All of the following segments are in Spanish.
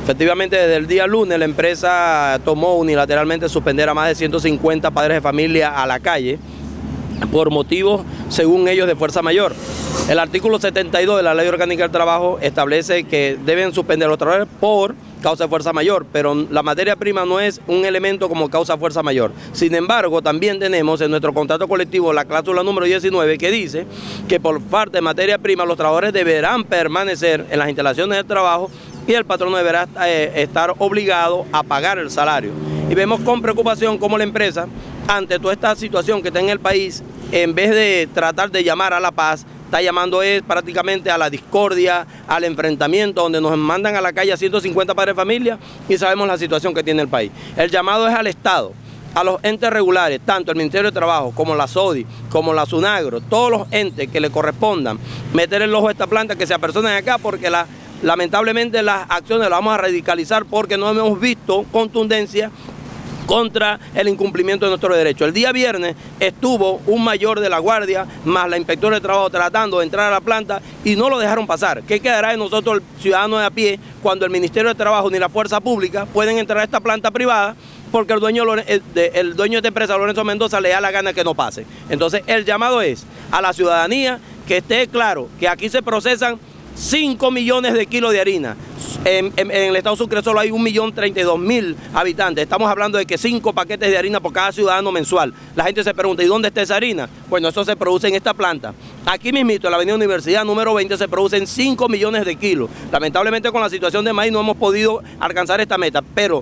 Efectivamente, desde el día lunes la empresa tomó unilateralmente suspender a más de 150 padres de familia a la calle por motivos, según ellos, de fuerza mayor. El artículo 72 de la Ley Orgánica del Trabajo establece que deben suspender a los trabajadores por causa de fuerza mayor, pero la materia prima no es un elemento como causa de fuerza mayor. Sin embargo, también tenemos en nuestro contrato colectivo la cláusula número 19 que dice que por falta de materia prima los trabajadores deberán permanecer en las instalaciones del trabajo y el patrono deberá estar obligado a pagar el salario. Y vemos con preocupación cómo la empresa, ante toda esta situación que está en el país, en vez de tratar de llamar a la paz, está llamando prácticamente a la discordia, al enfrentamiento, donde nos mandan a la calle a 150 padres de familia y sabemos la situación que tiene el país. El llamado es al Estado, a los entes regulares, tanto el Ministerio de Trabajo como la SODI, como la SUNAGRO, todos los entes que le correspondan meter el ojo a esta planta, que se apersonen acá, porque lamentablemente las acciones las vamos a radicalizar porque no hemos visto contundencia contra el incumplimiento de nuestros derechos. El día viernes estuvo un mayor de la guardia más la inspectora de trabajo tratando de entrar a la planta y no lo dejaron pasar. ¿Qué quedará de nosotros, el ciudadano de a pie, cuando el Ministerio de Trabajo ni la fuerza pública pueden entrar a esta planta privada porque el dueño de esta empresa, Lorenzo Mendoza, le da la gana que no pase? Entonces el llamado es a la ciudadanía que esté claro que aquí se procesan 5 millones de kilos de harina. En el estado Sucre solo hay 1.032.000 habitantes. Estamos hablando de que 5 paquetes de harina por cada ciudadano mensual. La gente se pregunta, ¿y dónde está esa harina? Bueno, eso se produce en esta planta. Aquí mismito, en la avenida Universidad número 20, se producen 5 millones de kilos. Lamentablemente con la situación de maíz no hemos podido alcanzar esta meta, pero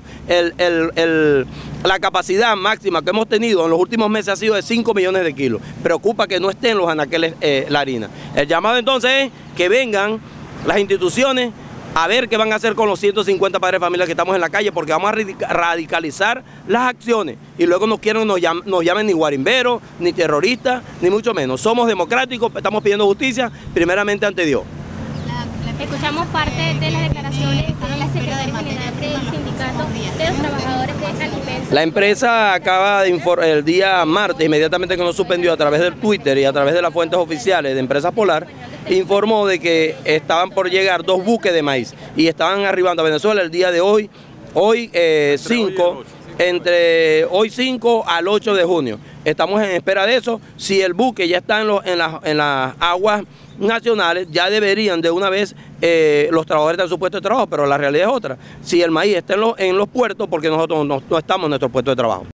la capacidad máxima que hemos tenido en los últimos meses ha sido de 5 millones de kilos. Preocupa que no esté en los anaqueles la harina. El llamado entonces es que vengan las instituciones a ver qué van a hacer con los 150 padres de familia que estamos en la calle, porque vamos a radicalizar las acciones y luego nos llamen ni guarimberos, ni terroristas, ni mucho menos. Somos democráticos, estamos pidiendo justicia primeramente ante Dios. Escuchamos parte de las declaraciones de la secretaria general del sindicato de los trabajadores de alimentos. La empresa acaba de informar el día martes, inmediatamente que nos suspendió a través del Twitter y a través de las fuentes oficiales de Empresa Polar, informó de que estaban por llegar 2 buques de maíz y estaban arribando a Venezuela el día de hoy, entre hoy 5 al 8 de junio. Estamos en espera de eso. Si el buque ya está en las aguas nacionales, ya deberían de una vez los trabajadores estar en su puesto de trabajo, pero la realidad es otra. Si el maíz está en los puertos, porque nosotros no estamos en nuestro puesto de trabajo.